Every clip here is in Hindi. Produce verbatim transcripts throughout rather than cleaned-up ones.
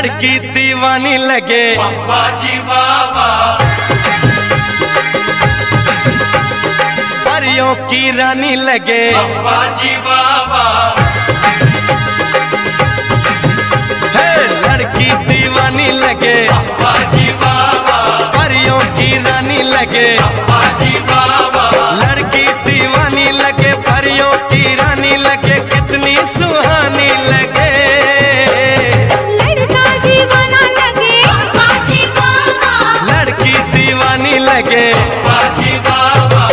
लड़की दीवानी लगे वाह जी वाह वाह, परियों की रानी लगे वाह जी वाह वाह, हे लड़की दीवानी लगे वाह जी वाह वाह, परियों की रानी लगे वाह जी वाह वाह, लड़की दीवानी लगे परियों की रानी लगे कितनी सुहानी लगे। लड़का दीवाना लगे वाह जी वाह वाह, लड़की दीवानी लगे वाह जी वाह वाह,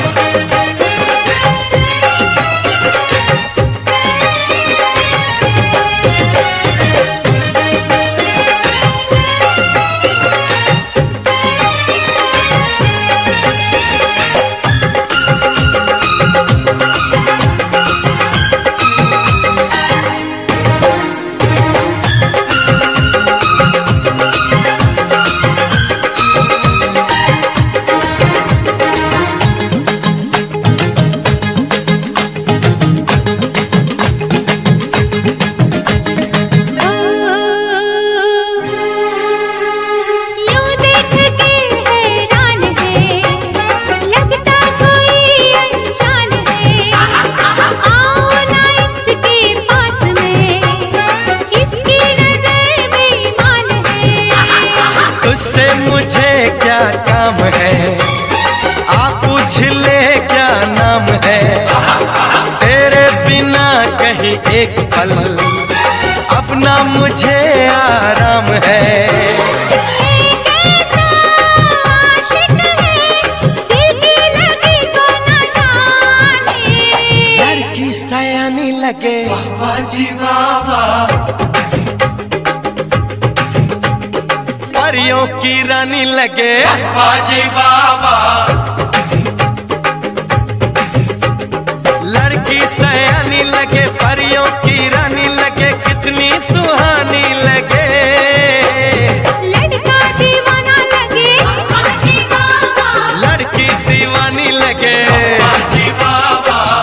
उससे मुझे क्या काम है, आप पूछ ले क्या नाम है। तेरे बिना कहीं एक पल अपना मुझे आराम है। एक ऐसा आशिक है दिल की लगी को न जाने, लड़की सयानी लगे वाह जी वाह वाह, परियों की रानी लगे वाह जी वाह वाह, लड़की सयानी लगे परियों की रानी लगे कितनी सुहानी लगे। लड़का दीवाना लगे वाह जी वाह वाह, लड़की दीवानी लगे वाह जी वाह वाह,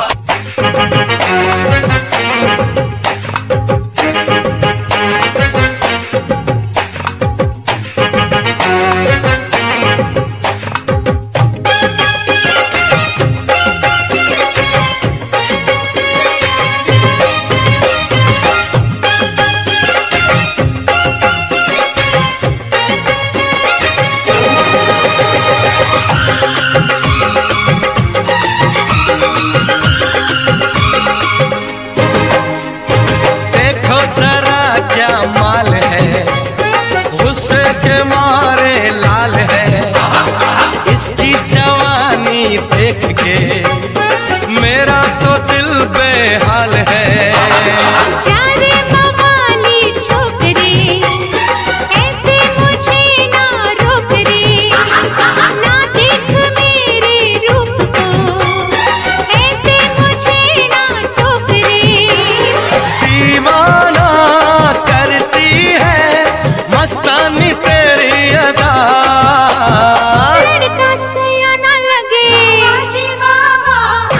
देखो जरा क्या माल है, गुस्से के मारे लाल है। इसकी जवानी देख के मेरा तो दिल बेहाल है। चारे मवाली छोकरे ऐसे मुझे ना रोक रे, ना देख मेरे रूप को ऐसे मुझे ना टोक रे। दीवाना करती है मस्तानी तेरी अदा, लड़का सयाना लगे वाह जी वाह वाह,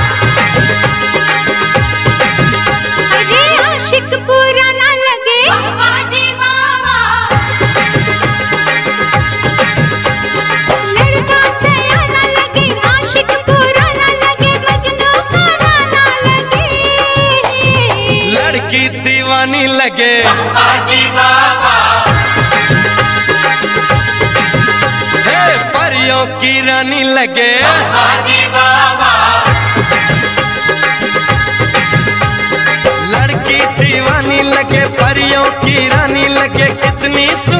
अरे आशिक पुराना लगे वाह जी वाह वाह, लड़का सयाना लगे आशिक पुराना लगे मजनू पुराना लगे, लड़की दीवानी लगे वाह जी वाह वाह, हे परियों की रानी लगे वाह जी वाह वाह, लड़की दीवानी लगे परियों की रानी लगे कितनी सु